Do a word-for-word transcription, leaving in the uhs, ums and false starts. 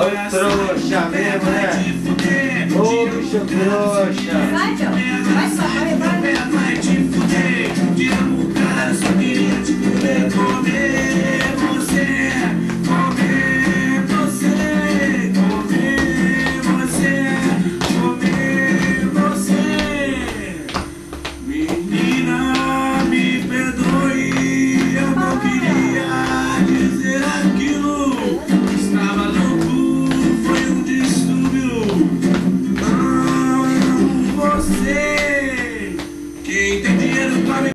Ô trouxa mesmo, né? Ô bicho trouxa. Vai, João.